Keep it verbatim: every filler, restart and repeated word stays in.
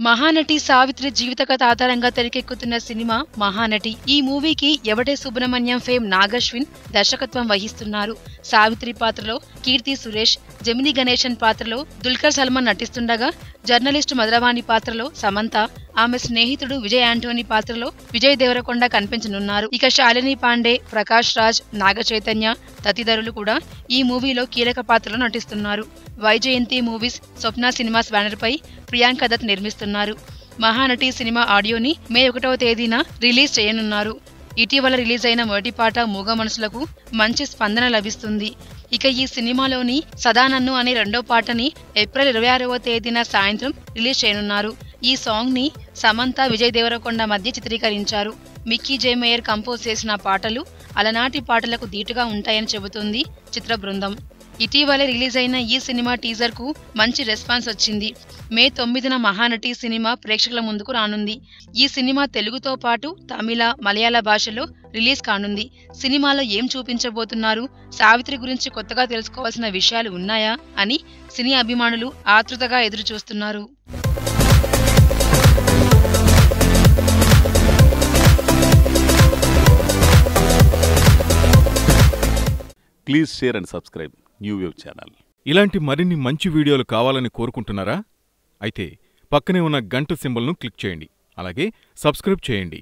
మహానటి సావిత్రి జీవిత కథ ఆధారంగా తెరకెక్కుతున్న సినిమా మహానటి. ఈ మూవీకి ఎవడే సుబ్రహ్మణ్యం ఫేమ్ నాగశ్విన్ దర్శకత్వం వహిస్తున్నారు. సావిత్రి పాత్రలో కీర్తి సురేష్, జమిని గణేశన్ పాత్రలో దుల్కర్ సల్మాన్ నటిస్తుండగా, జర్నలిస్టు మధురవాణి పాత్రలో సమంత, ఆమె స్నేహితుడు విజయ్ యాంటోనీ పాత్రలో విజయ్ దేవరకొండ కనిపించనున్నారు. ఇక శాలిని పాండే, ప్రకాష్ రాజ్, నాగ చైతన్య తదితరులు కూడా ఈ మూవీలో కీలక పాత్రలో నటిస్తున్నారు. Vyjayanthi movies, Swapna cinemas banner పై ప్రియాంక దత్ నిర్మిస్తున్నారు. మహానటి సినిమా ఆడియోని మే ఒకటవ తేదీన రిలీజ్ చేయనున్నారు. ఇటీవల రిలీజ్ అయిన మొదటి పాట మూగ మనసులకు మంచి స్పందన లభిస్తుంది. ఇక ఈ సినిమాలోని సదానన్ను అనే రెండో పాటని ఏప్రిల్ ఇరవై ఆరవ తేదీన సాయంత్రం రిలీజ్ చేయనున్నారు. ఈ సాంగ్ ని సమంత, విజయ్ దేవరకొండ మధ్య చిత్రీకరించారు. మిక్కీ జే మేయర్ కంపోజ్ చేసిన పాటలు అలనాటి పాటలకు ధీటుగా ఉంటాయని చెబుతుంది చిత్ర బృందం. ఇటీవలే రిలీజ్ అయిన ఈ సినిమా టీజర్ కు మంచి రెస్పాన్స్ వచ్చింది. మే తొమ్మిదిన మహానటి సినిమా ప్రేక్షకుల ముందుకు రానుంది. ఈ సినిమా తెలుగుతో పాటు తమిళ, మలయాళ భాషలో రిలీజ్ కానుంది. సినిమాలో ఏం చూపించబోతున్నారు, సావిత్రి గురించి కొత్తగా తెలుసుకోవాల్సిన విషయాలు ఉన్నాయా అని సినీ అభిమానులు ఆతృతగా ఎదురు చూస్తున్నారు. Please share and subscribe new wave channel. ఇలాంటి మరిన్ని మంచి వీడియోలు కావాలని కోరుకుంటున్నారా? అయితే పక్కనే ఉన్న గంట సింబల్ను క్లిక్ చేయండి. అలాగే సబ్స్క్రైబ్ చేయండి.